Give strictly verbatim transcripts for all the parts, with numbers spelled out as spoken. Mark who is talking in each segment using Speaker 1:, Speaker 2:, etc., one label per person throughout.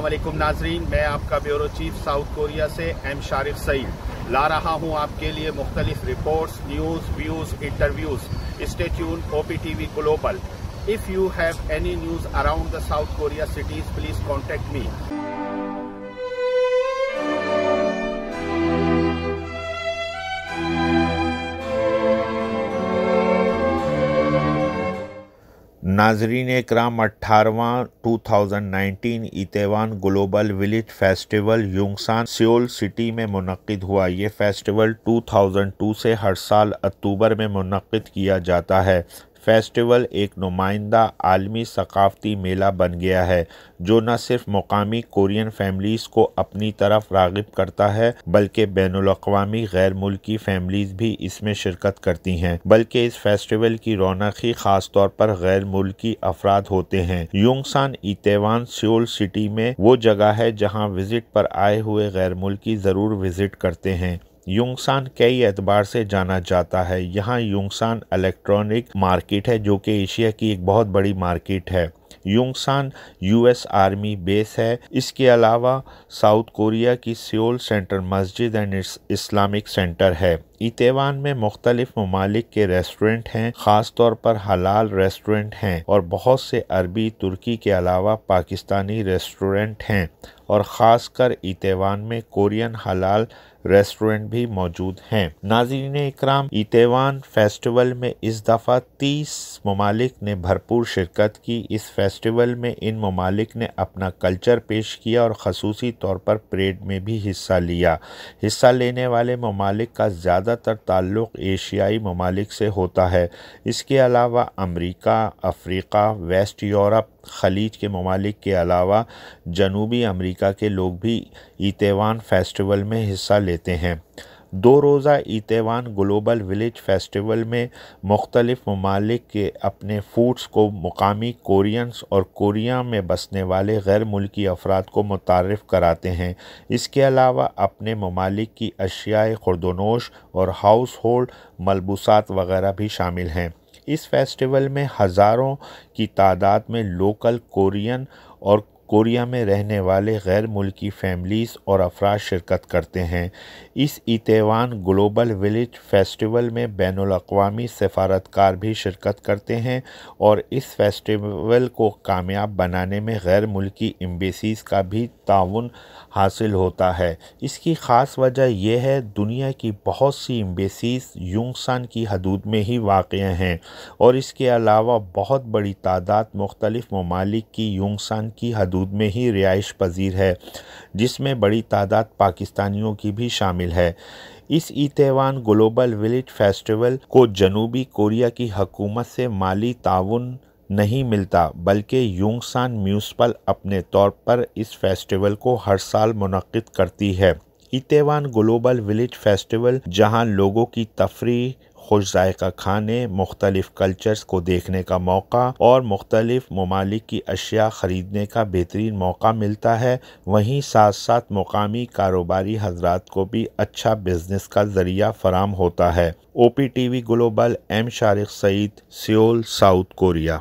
Speaker 1: अस्सलामुअलैकुम नाजरीन, मैं आपका ब्यूरो चीफ साउथ कोरिया से एम शारिफ सईद ला रहा हूं आपके लिए मुख्तलिफ reports, news, views, interviews. Stay tune O P T V global. If you have any news around the South Korea cities, please contact me.
Speaker 2: नाजरीन इकराम, अट्ठारहवां दो हज़ार उन्नीस Itaewon global village festival Yongsan Seoul city में मुनक्किद हुआ। ये फेस्टिवल दो हज़ार दो से हर साल अक्टूबर में मुनक्किद किया जाता है। फेस्टिवल एक नुमाइंदा आलमी सकाफ़ती मेला बन गया है जो न सिर्फ मुकामी कोरियन फैमिलीज़ को अपनी तरफ राग़िब करता है बल्कि बैनुल-अक़वामी गैर मुल्की फैमिलीज़ भी इसमें शिरकत करती हैं। बल्कि इस फेस्टिवल की रौनक ही ख़ास तौर पर गैर मुल्की अफराद होते हैं। युंगसान इतेवान सियोल सिटी में वो जगह है जहाँ विज़िट पर आए हुए गैर मुल्की ज़रूर विज़िट करते हैं। युंगसान कई एतबार से जाना जाता है। यहाँ युंगसान इलेक्ट्रॉनिक मार्केट है जो कि एशिया की एक बहुत बड़ी मार्केट है। युंगसान यूएस आर्मी बेस है। इसके अलावा साउथ कोरिया की सियोल सेंट्रल मस्जिद एंड इस्लामिक सेंटर है। इतेवान में मुख्तलिफ ममालिक के रेस्टोरेंट हैं, ख़ास तौर पर हलाल रेस्टोरेंट हैं और बहुत से अरबी तुर्की के अलावा पाकिस्तानी रेस्टोरेंट हैं और ख़ासकर इतेवान में कोरियन हलाल रेस्टोरेंट भी मौजूद हैं। नाज़रीन इकराम, इतेवान फेस्टिवल में इस दफ़ा तीस ममालिक ने भरपूर शिरकत की। इस फेस्टिवल में इन ममालिक ने अपना कल्चर पेश किया और ख़ुसूसी तौर पर परेड में भी हिस्सा लिया। हिस्सा लेने वाले ममालिक का ज़्यादातर ताल्लुक़ एशियाई ममालिक से होता है। इसके अलावा अमरीका, अफ्रीका, वेस्ट यूरोप, खलीज के ममालिक के अलावा जनूबी अमरीका के लोग भी इतेवान फेस्टिवल में हिस्सा लेते हैं। दो रोज़ा इतेवान ग्लोबल विलेज फेस्टिवल में मुख्तलिफ ममालिक के अपने फूड्स को मुकामी कोरियंस और कोरिया में बसने वाले गैर मुल्की अफराद को मुतारिफ़ कराते हैं। इसके अलावा अपने ममालिक की अशियाए खुर्दनोश और हाउस होल्ड मलबूसात वगैरह भी शामिल हैं। इस फेस्टिवल में हज़ारों की तादाद में लोकल कोरियन और कोरिया में रहने वाले गैर मुल्की फैमिलीज़ और अफराद शिरकत करते हैं। इस इतेवान ग्लोबल विलेज फेस्टिवल में बैनुल-अक़वामी सफारतकार भी शिरकत करते हैं और इस फेस्टिवल को कामयाब बनाने में गैर मुल्की एम्बेसीज़ का भी ताउन हासिल होता है। इसकी ख़ास वजह यह है दुनिया की बहुत सी एम्बेसीज़ युंगसान की हदूद में ही वाक़ हैं और इसके अलावा बहुत बड़ी तादाद मुख्तलिफ ममालिक की युंगसान की हदूद में ही रिहाइश पजीर है, जिसमें बड़ी तादाद पाकिस्तानियों की भी शामिल है। इस इतेवान ग्लोबल विलेज फेस्टिवल को जनूबी कोरिया की हुकूमत से माली ताउन नहीं मिलता, बल्कि युंगसान म्यूनिसिपल अपने तौर पर इस फेस्टिवल को हर साल मुनक्किद करती है। इतेवान ग्लोबल विलेज फेस्टिवल जहां लोगों की तफरीह, खुश जायका खाने, मुख्तलिफ कल्चर्स को देखने का मौका और मुख्तलिफ ममालिक की अशिया ख़रीदने का बेहतरीन मौका मिलता है, वहीं साथ साथ मुकामी कारोबारी हजरात को भी अच्छा बिजनेस का ज़रिया फराम होता है। O P T V global, M Sharif Saeed, Seoul, South Korea.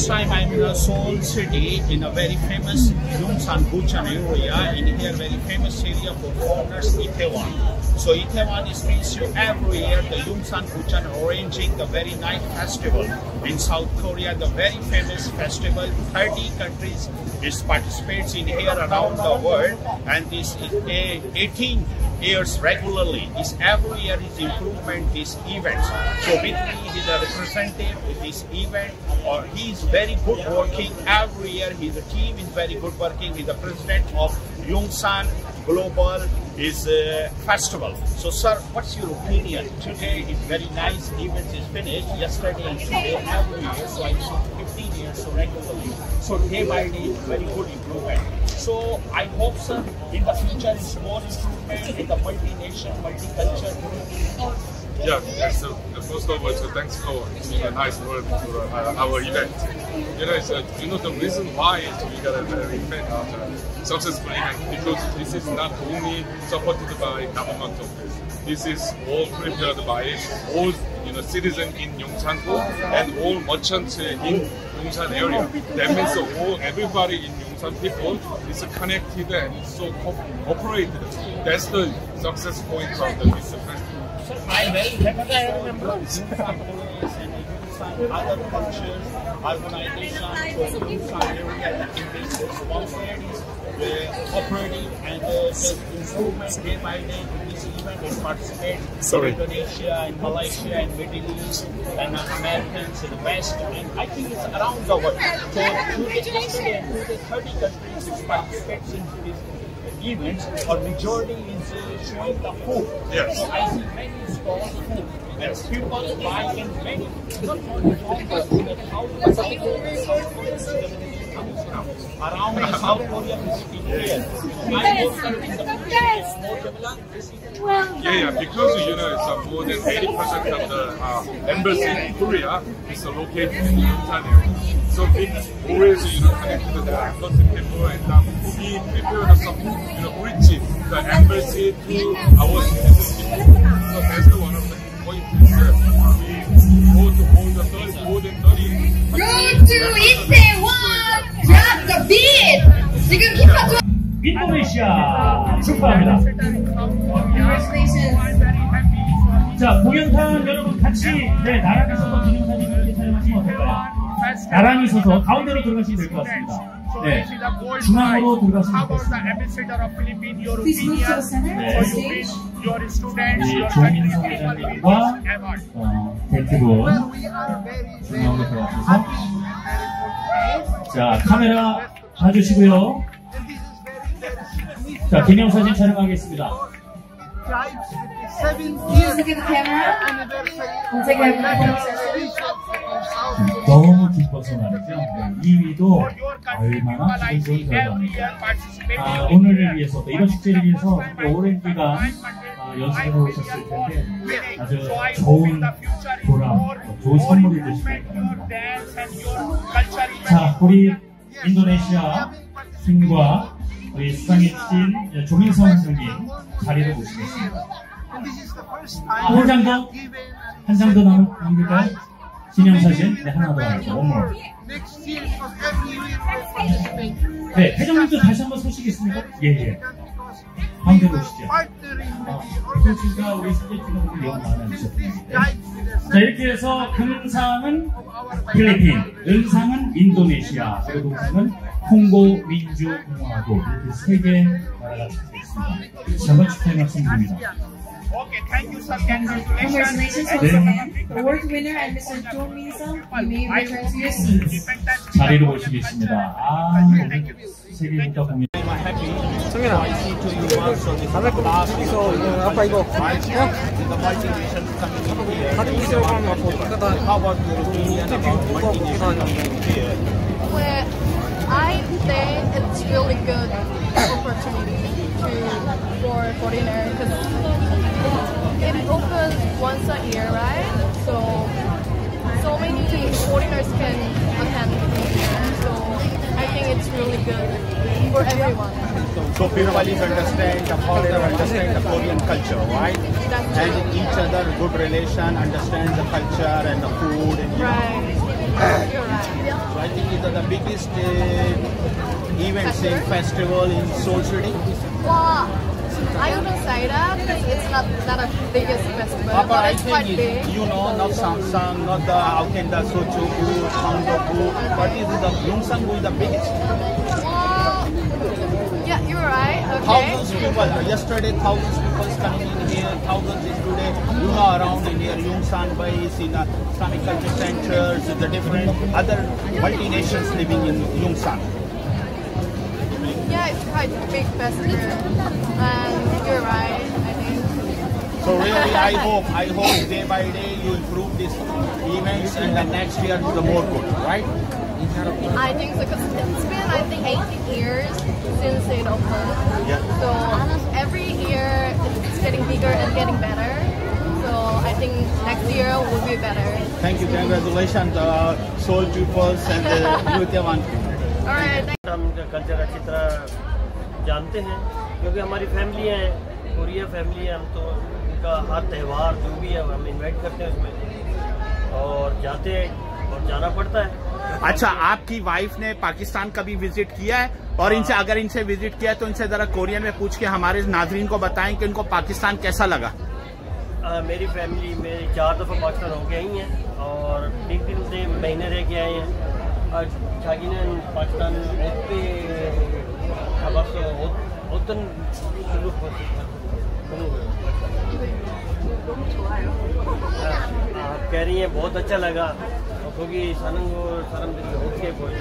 Speaker 1: this time I'm in a Seoul city in a very famous Yongsan Bucheon area. In here, very famous area for foreigners, Itaewon. So Itaewon is means you every year the Yongsan Bucheon arranging the very night festival in South Korea, the very famous festival. thirty countries is participates in here around the world, and this is a eighteen years regularly. Is every year is improvement these events. So with me he is a representative with this event, or he is very good working every year. His team is very good working. He is the president of Yongsan Global is uh, festival. So sir, what's your opinion? Today is very nice event is finished. Yesterday and today every year. So I see fifteen years so regularly. So day by day very good improvement. So I hope sir in the future is more improvement in the multi-nation, multicultural.
Speaker 3: Yeah, yes, so uh, first of all, so thanks for giving a nice word for uh, our event. You know, so, you know, the reason why we got a very event, uh, successful event, because this is not only supported by government office. This is all prepared by all, you know, citizens in Yongsan-gu and all merchants in Yongsan area. That means all everybody in Yongsan people is connected and so cooperated. That's the success point of the this festival.
Speaker 1: I well remember other cultures, organizations, area operating and uh, just improvement day by day to this event and participate
Speaker 3: Sorry.
Speaker 1: in Indonesia and Malaysia and Middle East and uh, Americans in the West, and I think it's around the world. So yesterday and today thirty countries which participates in this events, or majority is uh, showing the food.
Speaker 3: Yes.
Speaker 1: So I see many stalls food. Yes. People buy in many, not only from but thousands of people around the South Korea visiting here. I hope that in the future it's more developed.
Speaker 3: Yeah, yeah, because you know, it's uh, more than eighty percent of the uh, embassy in Korea is uh, located in Yongsan area. So it's always, you know, connected to the embassy people, and um, we prepare some, you know, bridge the embassy to our citizenship. So that's the one of the points is uh, we go to hold the thirty, more than thirty.
Speaker 4: Road to Itaewon! Drop the beat! 지금 힙합 좋아!
Speaker 5: 인도네시아 축하합니다.
Speaker 4: Congratulations!
Speaker 5: 자, 동영상 여러분 같이 네, 나란히 서서 동영상을 이렇게 촬영하시면 어떨까요? 나란히 서서 가운데로 들어가시면 될 것 같습니다. 네, 중앙으로 들어가시면 되겠습니다.
Speaker 4: Please move to the center
Speaker 5: 네.
Speaker 4: of the stage.
Speaker 5: 우리 조민성 회장님과 어, 대표분 중앙으로 들어가셔서 자, 카메라 봐주시고요. 자, 기념사진 촬영하겠습니다.
Speaker 4: Please look at the camera. We'll take a photo session.
Speaker 5: 너무 기뻐서 말이죠. 네, 이 위도 얼마나 기쁜 결과입니다. 아, 오늘을 위해서, 또 이번 축제를 위해서 오랜 기간 아, 연습해 오셨을 텐데 아주 좋은 보람, 좋은 선물이 되시길 바랍니다. 자, 우리 인도네시아 팀과 우리 수상해주신 조민성 형님 자리를 모시겠습니다. 아, 한 장 더? 한 장 더 남길까요? 기념사진? 네, 하나 더 하죠. 원몰. 네, 회장님도 다시 한번 소식 있습니까? 예, 예. 가운데로 오시죠. 아, 진짜 우리 사진 찍은 분들 너무 많아주셨습니다. 자, 이렇게 해서 금상은 필리핀, 은상은 인도네시아, 그리고 동상은 콩고 민주공화국, 이렇게 세 개 나라가 참여했습니다. 다시 한번 축하의 말씀드립니다.
Speaker 1: Okay, thank you, sir.
Speaker 4: Congratulations once again. The award winner and Mister Jo Min-sung, you may return to your seats.
Speaker 5: 자리로 모시겠습니다. 아, 세계국가 공연.
Speaker 1: 성현아, I see to you also this last
Speaker 6: 이거 이거 아빠 이거
Speaker 1: the multinational community here.
Speaker 6: 다른 기술 가면 아빠 이거
Speaker 1: How about your opinion about multinational community here?
Speaker 7: Well, I think it's really good opportunity to for foreigners because it opens once a year, right? So so many foreigners can attend here. So I think it's really good for everyone.
Speaker 1: So people understand the foreigner understand the Korean culture, right?
Speaker 7: That's
Speaker 1: And
Speaker 7: true.
Speaker 1: each other good relation, understand the culture and the food and you know.
Speaker 7: Right. You're right.
Speaker 1: So I think it's the biggest uh, events in festival in Seoul City.
Speaker 7: Well, I wouldn't say that. It's not not a biggest festival,
Speaker 1: Uh, but
Speaker 7: but
Speaker 1: I
Speaker 7: it's quite
Speaker 1: think
Speaker 7: big.
Speaker 1: it, you know, not Samsung, not the Aokenda Sochoku, Sangdoku, but this is the Yongsan-gu is the biggest.
Speaker 7: Well, yeah, you're right. Okay.
Speaker 1: Thousands of people. Uh, yesterday, thousands of people coming in here. Thousands is today. You know, around in here, Yongsan base, in the Islamic culture centers, the different other multinations living in Yongsan.
Speaker 7: Yeah, it's quite a big festival, and you're right. I think.
Speaker 1: So really, I hope, I hope day by day you improve these events, and then next year the more good, right?
Speaker 7: I think so, because it's been, I think, eighteen years since it opened.
Speaker 1: Yeah.
Speaker 7: So every year it's getting bigger and getting better. So I think next year will be better.
Speaker 1: Thank you, congratulations, uh, Seoul pupils and uh, Yutewan.
Speaker 7: All right. Thank
Speaker 8: हम इनका culture अच्छी तरह जानते हैं क्योंकि हमारी family है, Korea family है, हम तो इनका हर त्यौहार जो भी है हम इनवाइट करते हैं उसमें और जाते हैं और जाना पड़ता है।
Speaker 1: अच्छा, आपकी वाइफ ने पाकिस्तान का भी विजिट किया है और इनसे अगर इनसे विजिट किया है तो इनसे जरा कोरियन में पूछ के हमारे नाजरीन को बताएं कि इनको पाकिस्तान कैसा लगा।
Speaker 8: आ, मेरी फैमिली मेरी चार दफ़ा पाकिस्तान हो गई हैं और तीन तीन से महीने रह के आए हैं और जागिन पाकिस्तान होते खबर से होतन आप कह रही हैं बहुत अच्छा लगा क्योंकि सनम सनम होत के कोई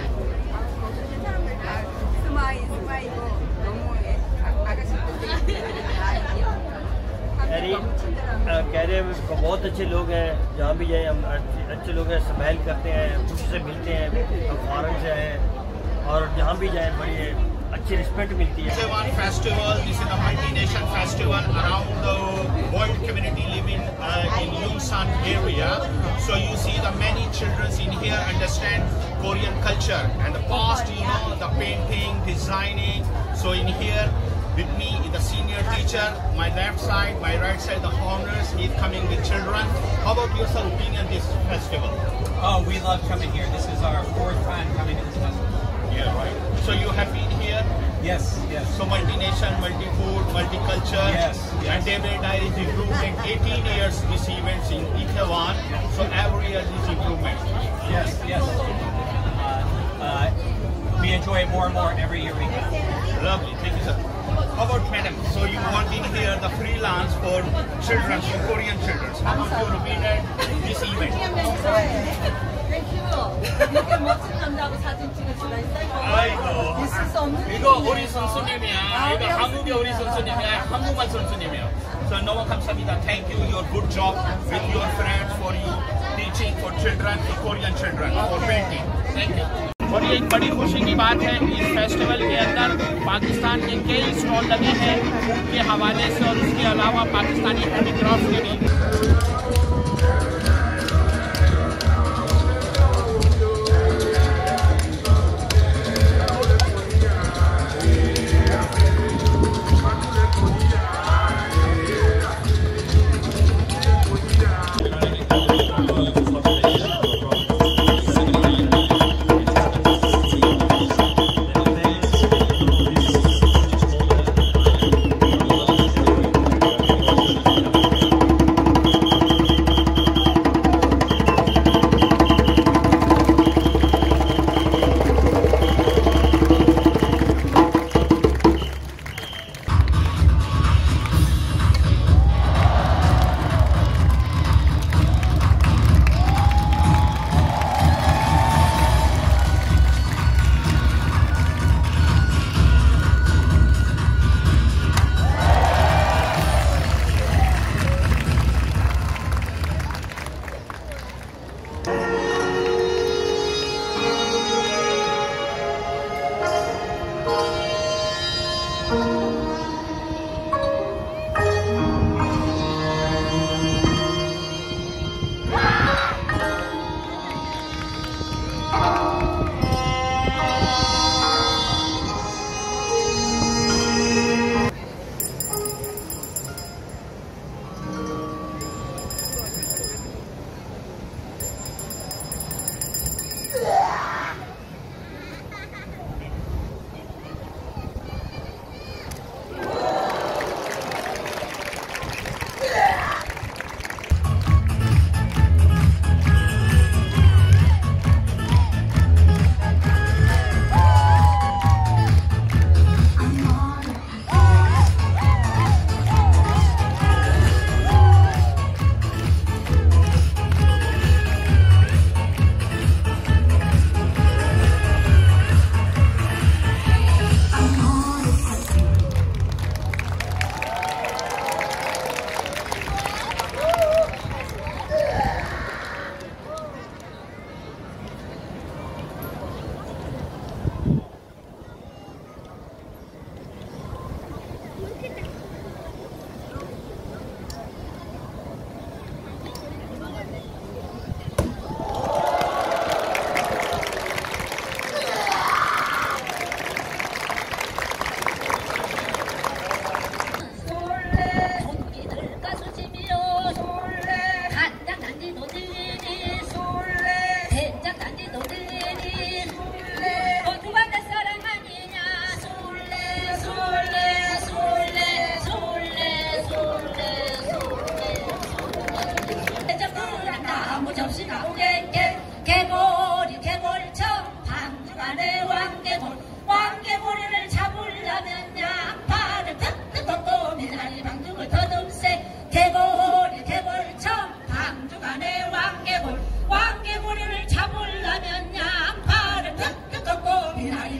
Speaker 8: कह रहे हैं बहुत अच्छे लोग हैं, जहाँ भी जाए हम अच्छे लोग हैं, स्माइल करते हैं, खुशी से मिलते हैं, हम फॉरेन से हैं और जहाँ भी जाए बड़ी अच्छी रिस्पेक्ट मिलती है।
Speaker 1: Itaewon Festival, this is a multi-nation festival around the world community living uh, in Yongsan area. So you see the many children in here understand Korean culture and the past, you know, the painting, designing. So in here with me is the senior teacher, my left side, my right side, the honors, he's coming with children. How about your opinion this festival?
Speaker 9: Oh, we love coming here. This is our fourth time coming to this festival.
Speaker 1: Yeah, right. So you have been here?
Speaker 9: Yes, yes.
Speaker 1: So multi-nation, multi-food, multicultural.
Speaker 9: Yes, yes.
Speaker 1: And every day is improvement. eighteen years this events in Itaewon. So every year is improvement.
Speaker 9: Yes, yes. Uh, uh, we enjoy it more and more every year we go.
Speaker 1: Lovely. Thank you, sir. How about madam? So you want in here the freelance for children, for Korean children. How about your opinion this event? 아이고, 이거 우리 선수님이야. 이거 한국의 우리 선수님이야. 한국만 선수님이야. So 너무 감사합니다. Thank you. Your good job with your friends for you teaching for children, for Korean children, for painting. Thank you. और ये एक बड़ी खुशी की बात है इस festival के अंदर पाकिस्तान के कई स्टॉल लगे हैं के हवाले से और उसके अलावा पाकिस्तानी हैंडीक्राफ्ट के भी।
Speaker 10: 아무 접시 나오게 개골이 개골청 방주간에 왕개골 왕개골이를 잡으려면 양파를 탁탁 꺾고 미나리 방죽을 더듬세 개골이 개골청 방주간에 왕개골 왕개골이를 잡으려면 양파를 탁탁 꺾고 미나리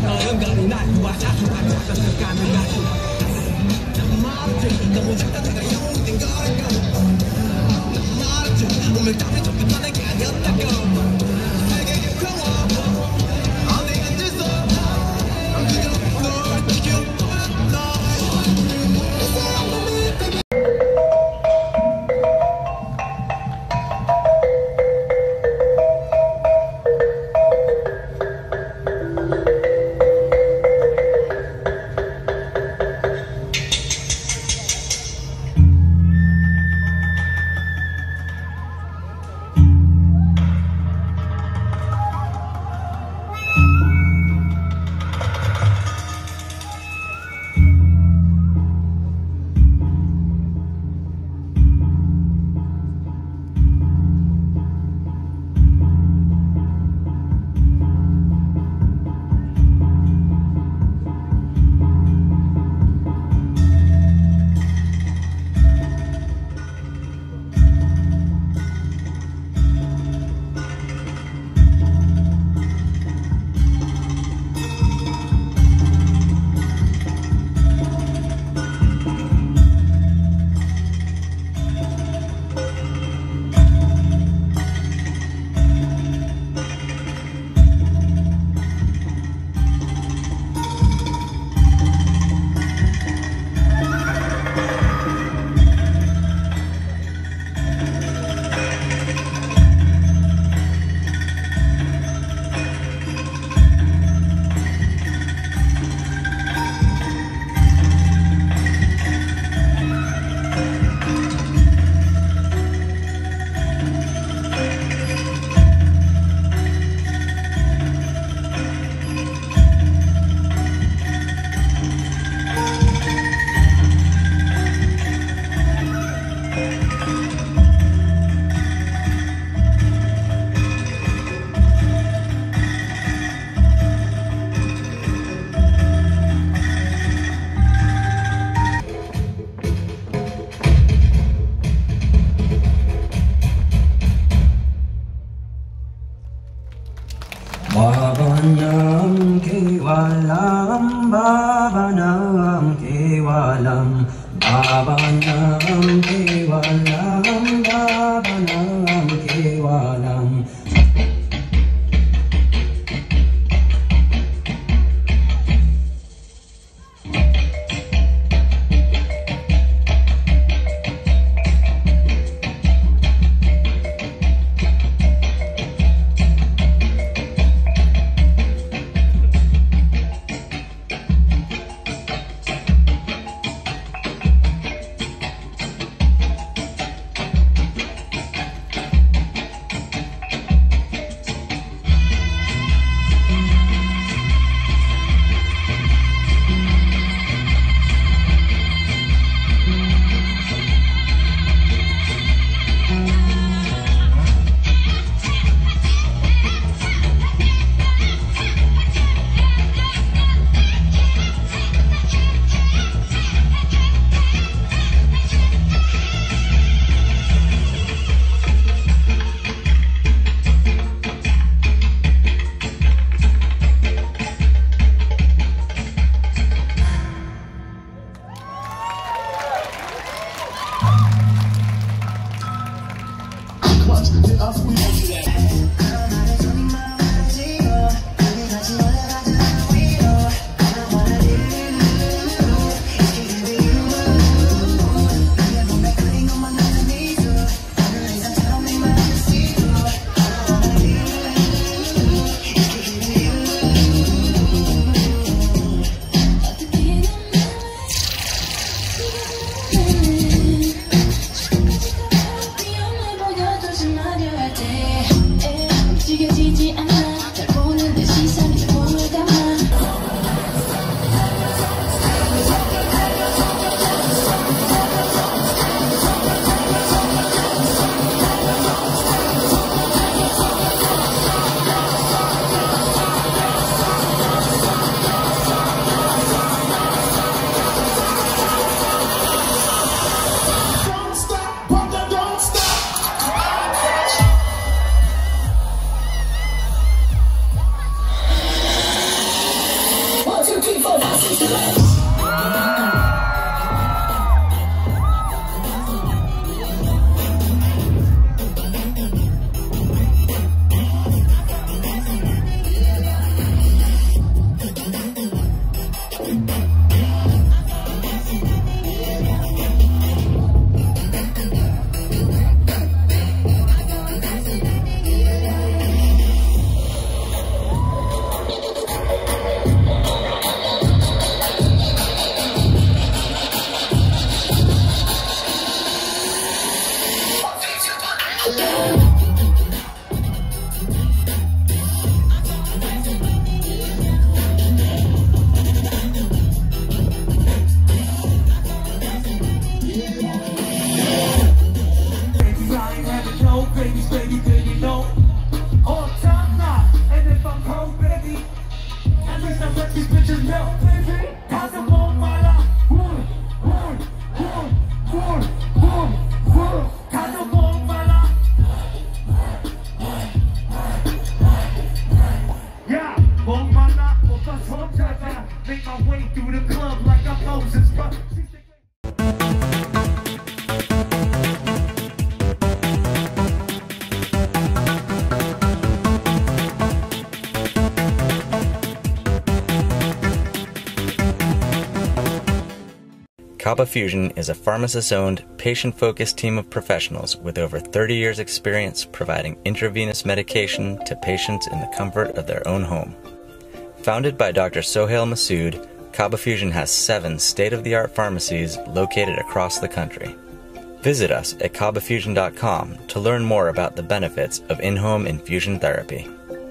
Speaker 11: Babanam kevalam, babanam kevalam, babanam kevalam, babanam kevalam.
Speaker 12: Kaba Fusion is a pharmacist-owned, patient-focused team of professionals with over thirty years' experience providing intravenous medication to patients in the comfort of their own home. Founded by Doctor Sohail Masood, Kaba Fusion has seven state-of-the-art pharmacies located across the country. Visit us at kaba fusion dot com to learn more about the benefits of in-home infusion therapy.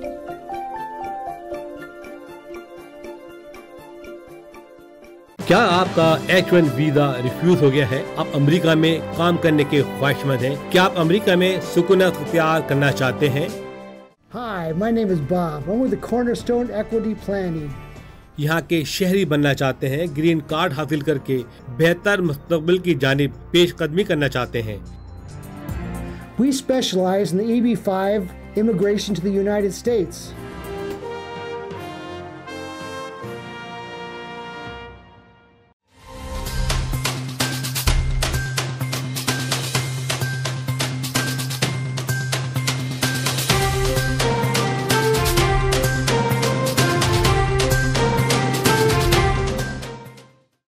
Speaker 13: کیا آپ کا H one visa refuse ہو گیا ہے؟ آپ امریکہ میں کام کرنے کے خواہشمند ہیں؟ کیا آپ امریکہ میں سکونت اختیار کرنا چاہتے ہیں؟
Speaker 14: Hi, my name is Bob. I'm with the Cornerstone Equity Planning.
Speaker 13: یہاں کے شہری بننا چاہتے ہیں، گرین کارڈ حاصل کر کے بہتر مستقبل کی جانب پیش قدمی کرنا چاہتے ہیں۔
Speaker 14: We specialize in the E B five immigration to the United States.